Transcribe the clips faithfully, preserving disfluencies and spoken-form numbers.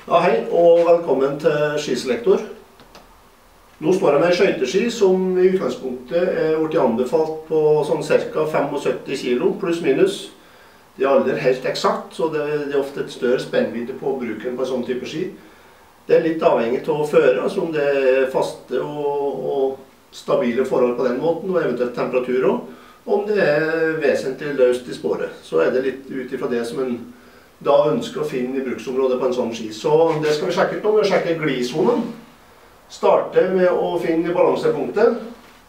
Ja, hei, og velkommen til Skiselektor. Nå står jeg med en skøyteski som i utgangspunktet er blitt anbefalt på sånn ca. syttifem kilo, pluss minus. Det er aldri helt eksakt, så det er ofte et større spennvidde på bruken på en sånn type ski. Det er litt avhengig av å føre, altså om det er faste og, og stabile forhold på den måten, og eventuelt temperatur også. Om det er vesentlig løst i spåret, så er det litt ut ifra det som en da ønsker å finne i bruksområdet på en sånn ski. Så det skal vi sjekke ut nå. Vi sjekker glisonen. Starte med å finne balansepunktet.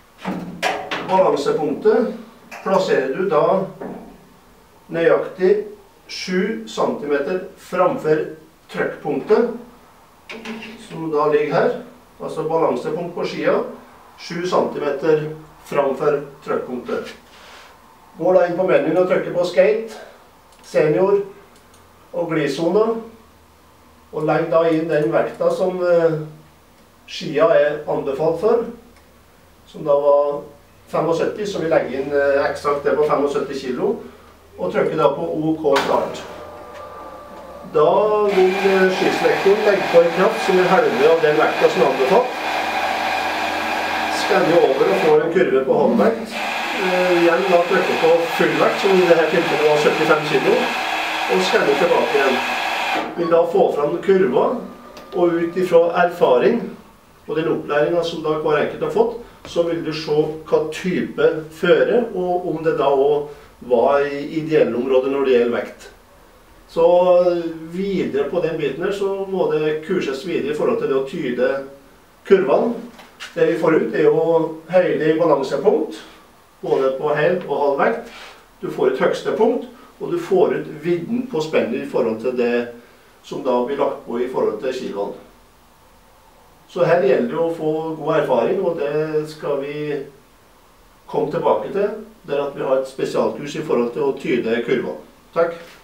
Balansepunktet plasserer du da nøyaktig sju centimeter framfor trykkpunktet, som da ligger her. Altså balansepunkt på skia, sju centimeter framfor trykkpunktet. Går da inn på menyen og trykker på skate, senior og glisona, og legg da inn den vekta som eh, skia er anbefalt for, som da var syttifem, så vi legger inn eh, eksakt det på syttifem kilo, og trykker da på OK start. Da vil eh, skiselektoren legge på en kraft som er halve av den vekta som er anbefalt. Skanne over og få en kurve på håndvekt. Eh, igjen da trykker på fullvekt, som i dette tilfellet var syttifem kilo. Og skanne tilbake igjen. Vil da få fram kurva, og ut ifra erfaring og den opplæringen som da hver enkelt har fått, så vil du se hva type føre, og om det da også var i ideelle områder når det gjelder vekt. Så videre på den biten her, så må det kurses videre i forhold til det å tyde kurvene. Det vi får ut er jo høyde i balansepunkt, både på hel og halv vekt. Du får et høyeste punkt, og du får ut vidden på spennet i forhold til det som da blir lagt på i forhold til kiloen. Så her gjelder det å få god erfaring, og det skal vi komme tilbake til, der at vi har et spesialkurs i forhold til å tyde kurvene. Takk!